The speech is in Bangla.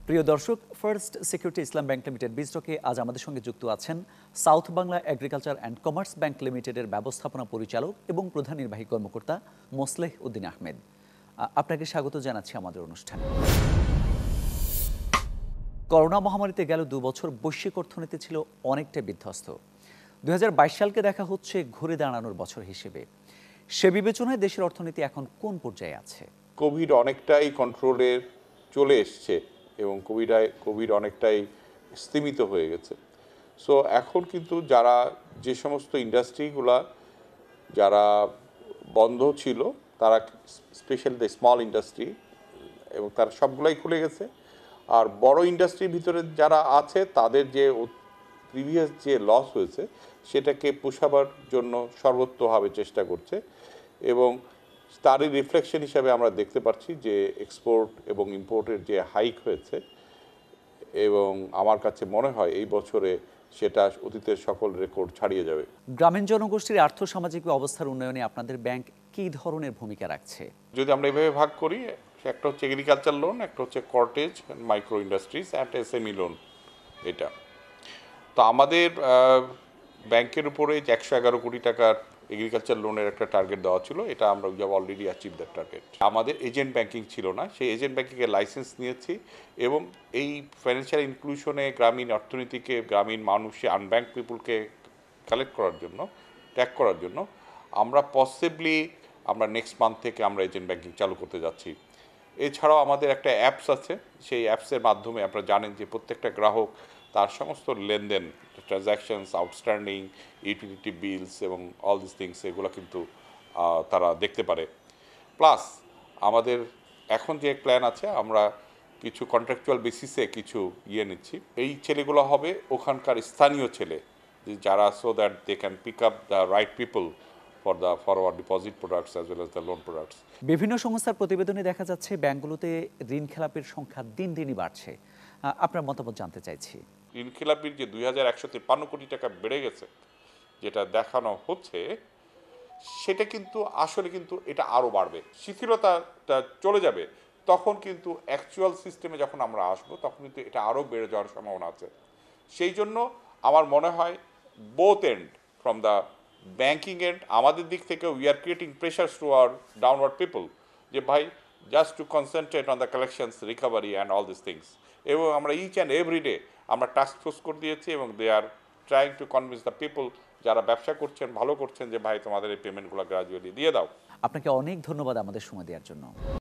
প্রিয় দর্শক, first security Islam bank limited বিজটকে আজ আমাদের সঙ্গে যুক্ত আছেন south Bangla agriculture and commerce bank লিমিটেডের ব্যবস্থাপনা পরিচালক এবং প্রধান নির্বাহী কর্মকর্তা মোসলেহ উদ্দিন আহমেদ। আপনাকে স্বাগত জানাচ্ছি আমাদের অনুষ্ঠানে। করোনা মহামারীতে গেল 2 বছর বৈশ্বিক অর্থনীতি ছিল অনেকটা বিধ্বস্ত। 2022 সালকে দেখা হচ্ছে ঘুরে দাঁড়ানোর বছর হিসেবে। সে বিবেচনায় দেশের অর্থনীতি এখন কোন পর্যায়ে আছে? কোভিড অনেকটাই কন্ট্রোলে চলে এসছে এবং কোভিড অনেকটাই স্তীমিত হয়ে গেছে। সো এখন কিন্তু যে সমস্ত ইন্ডাস্ট্রিগুলা যারা বন্ধ ছিল, তারা স্পেশালি দ্য স্মল ইন্ডাস্ট্রি, এবং তারা সবগুলাই খুলে গেছে। আর বড় ইন্ডাস্ট্রির ভিতরে যারা আছে, তাদের যে প্রিভিয়াস যে লস হয়েছে সেটাকে পোষাবার জন্য সর্বোত্তভাবে চেষ্টা করছে, এবং তারই রিফ্লেকশন হিসাবে আমরা দেখতে পাচ্ছি যে এক্সপোর্ট এবং ইম্পোর্টের যে হাইক হয়েছে, এবং আমার কাছে মনে হয় এই বছরে সেটা অতীতের সকল রেকর্ড ছাড়িয়ে যাবে। গ্রামীণ জনগোষ্ঠীর আর্থসামাজিক অবস্থার উন্নয়নে আপনাদের ব্যাংক কী ধরনের ভূমিকা রাখছে? যদি আমরা এভাবে ভাগ করি, একটা হচ্ছে এগ্রিকালচার লোন, একটা হচ্ছে cottage micro industries and SME loan. এটা তো আমাদের ব্যাংকের উপরে 111 কোটি টাকার এগ্রিকালচার লোনের একটা টার্গেট দেওয়া ছিল। এটা আমরা অলরেডি অ্যাচিভ দ্যাট টার্গেট। আমাদের এজেন্ট ব্যাংকিং ছিল না, সেই এজেন্ট ব্যাংকিংয়ের লাইসেন্স নিয়েছি, এবং এই ফাইন্যান্সিয়াল ইনক্লুশনে গ্রামীণ অর্থনীতিকে, গ্রামীণ মানুষে, আনব্যাংক পিপুলকে কালেক্ট করার জন্য, ট্র্যাক করার জন্য আমরা নেক্সট মান্থ থেকে আমরা এজেন্ট ব্যাংকিং চালু করতে যাচ্ছি। এছাড়াও আমাদের একটা অ্যাপস আছে, সেই অ্যাপসের মাধ্যমে আপনারা জানেন যে প্রত্যেকটা গ্রাহক তার সমস্ত লেনদেন, ট্রানজ্যাকশনস, আউটস্ট্যান্ডিং, ইউটিলিটি বিলস এবং অল দিস থিংস, এগুলো কিন্তু তারা দেখতে পারে। প্লাস আমাদের এখন যে প্ল্যান আছে, আমরা কিছু কন্ট্রাকচুয়াল বেসিসে কিছু নিচ্ছি। এই ছেলেগুলো হবে ওখানকার স্থানীয় ছেলে, যারা so that they can pick up the right people for the forward deposit products as well as the loan products. বিভিন্ন সংস্থার প্রতিবেদনে দেখা যাচ্ছে ব্যাংকগুলোতে ঋণ খেলাপির সংখ্যা দিন দিনই বাড়ছে। আপনার মতামত জানতে চাইছি। ঋণ খেলাপির যে 2153 কোটি টাকা বেড়ে গেছে, যেটা দেখানো হচ্ছে, সেটা কিন্তু আসলে কিন্তু এটা আরও বাড়বে। শিথিলতাটা চলে যাবে, তখন কিন্তু অ্যাকচুয়াল সিস্টেমে যখন আমরা আসবো, তখন কিন্তু এটা আরও বেড়ে যাওয়ার সম্ভাবনা আছে। সেই জন্য আমার মনে হয় both end, from the banking end, আমাদের দিক থেকে we are creating pressures to our downward people, যে ভাই just to concentrate on the collections, recovery and all this things. এবং আমরা ইচ অ্যান্ড এভরি ডে আমরা টাস্ক ফোর্স করে দিয়েছি, এবং they are trying to convince the people যারা ব্যবসা করছেন, ভালো করছেন, যে ভাই তোমাদের এই পেমেন্টগুলো গ্রাজুয়ালি দিয়ে দাও। আপনাকে অনেক ধন্যবাদ আমাদের সময় দেওয়ার জন্য।